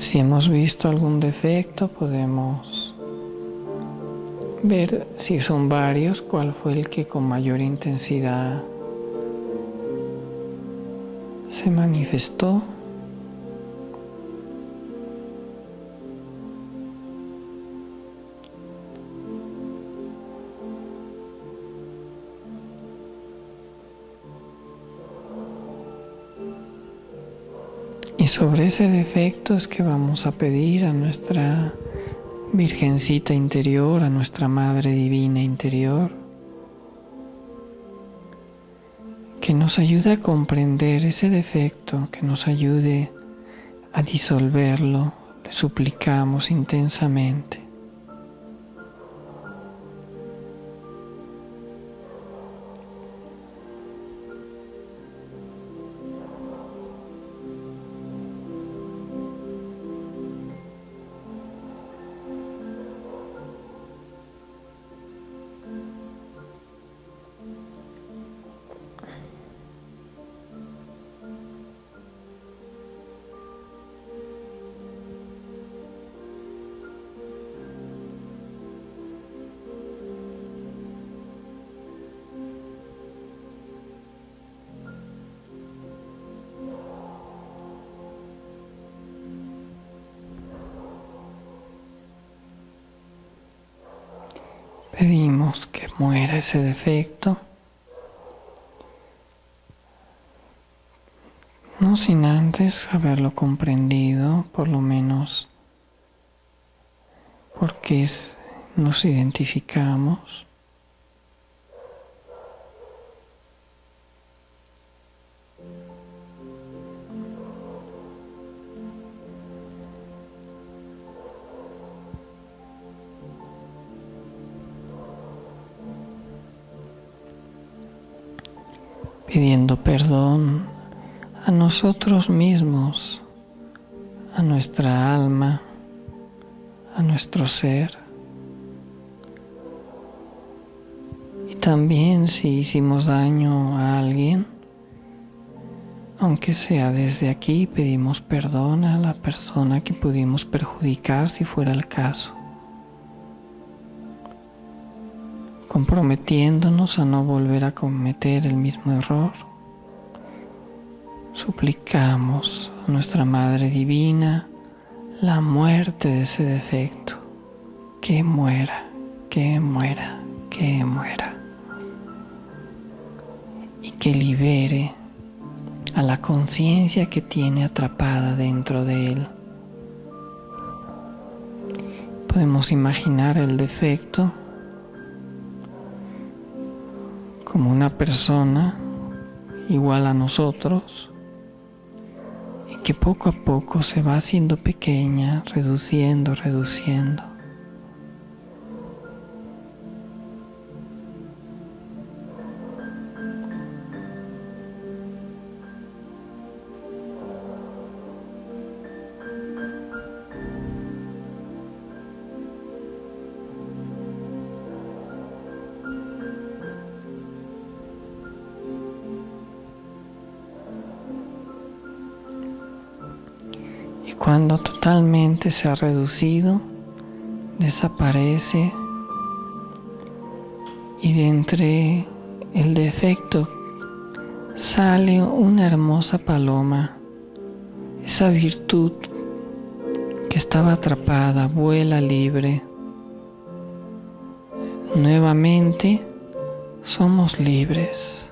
Si hemos visto algún defecto, podemos ver si son varios, cuál fue el que con mayor intensidad se manifestó. Y sobre ese defecto es que vamos a pedir a nuestra Virgencita interior, a nuestra Madre Divina interior, que nos ayude a comprender ese defecto, que nos ayude a disolverlo. Le suplicamos intensamente. Pedimos que muera ese defecto, no sin antes haberlo comprendido, por lo menos porque nos identificamos. Pidiendo perdón a nosotros mismos, a nuestra alma, a nuestro ser. Y también si hicimos daño a alguien, aunque sea desde aquí, pedimos perdón a la persona que pudimos perjudicar si fuera el caso, comprometiéndonos a no volver a cometer el mismo error. Suplicamos a nuestra Madre Divina la muerte de ese defecto, que muera, que muera, que muera, y que libere a la conciencia que tiene atrapada dentro de él. Podemos imaginar el defecto como una persona igual a nosotros y que poco a poco se va haciendo pequeña, reduciendo. Cuando totalmente se ha reducido, desaparece y de entre el defecto sale una hermosa paloma. Esa virtud que estaba atrapada vuela libre. Nuevamente somos libres.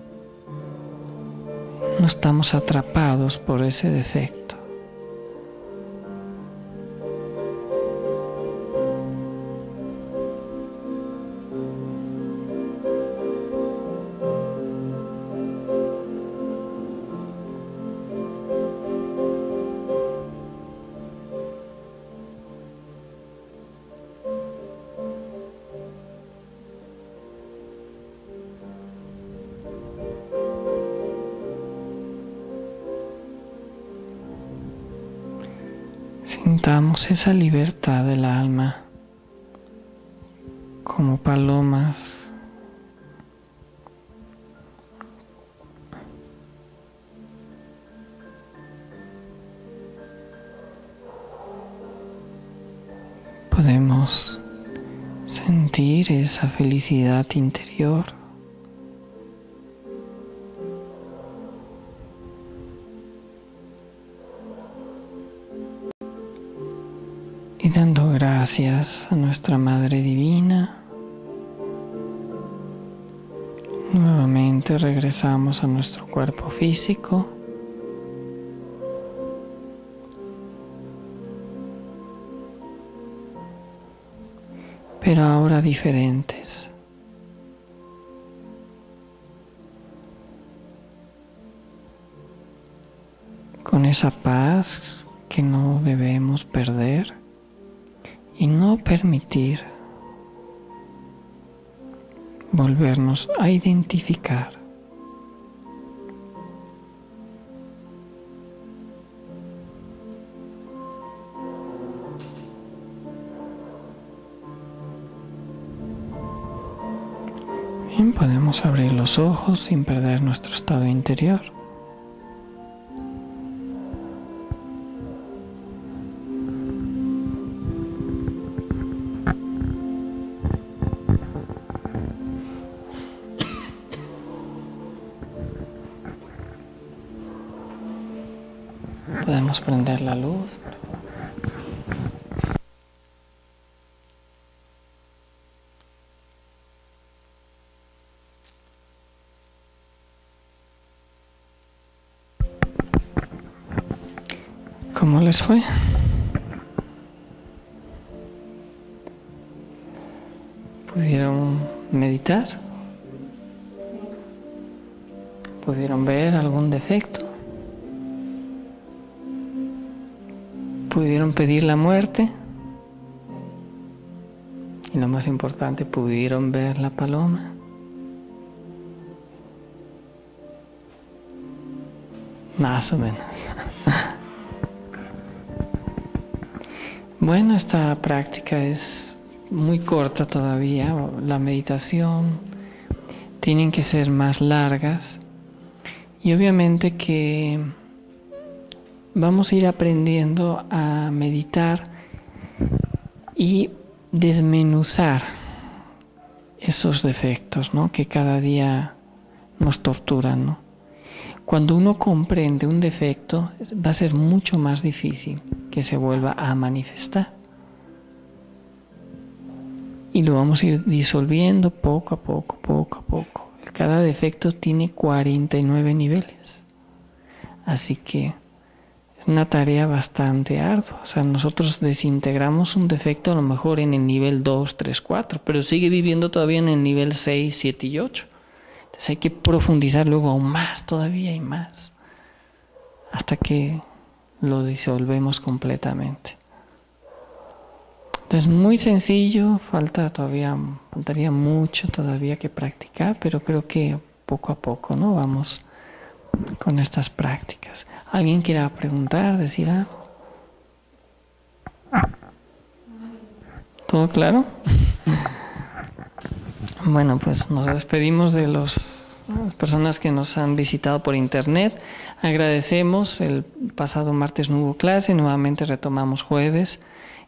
No estamos atrapados por ese defecto. Sintamos esa libertad del alma como palomas esa felicidad interior. Y dando gracias a nuestra Madre Divina, nuevamente regresamos a nuestro cuerpo físico. Pero ahora diferentes. Con esa paz que no debemos perder y no permitir volvernos a identificar. Bien, podemos abrir los ojos sin perder nuestro estado interior. Podemos prender la luz. ¿Cómo les fue? ¿Pudieron meditar? ¿Pudieron ver algún defecto? ¿Pudieron pedir la muerte? Y lo más importante, ¿pudieron ver la paloma? Más o menos. Bueno, esta práctica es muy corta todavía. La meditación tienen que ser más largas. Y obviamente que vamos a ir aprendiendo a meditar y desmenuzar esos defectos, ¿no?, que cada día nos torturan, ¿no? Cuando uno comprende un defecto, va a ser mucho más difícil que se vuelva a manifestar. Y lo vamos a ir disolviendo poco a poco, poco a poco. Cada defecto tiene 49 niveles. Así que es una tarea bastante ardua. O sea, nosotros desintegramos un defecto a lo mejor en el nivel 2, 3, 4, pero sigue viviendo todavía en el nivel 6, 7 y 8. Entonces hay que profundizar luego aún más todavía y más, hasta que lo disolvemos completamente. Entonces muy sencillo, faltaría mucho todavía que practicar, pero creo que poco a poco, ¿no?, vamos con estas prácticas. ¿Alguien quiera preguntar, decir algo? ¿Todo claro? Bueno, pues nos despedimos de las personas que nos han visitado por internet. Agradecemos, el pasado martes no hubo clase, nuevamente retomamos jueves.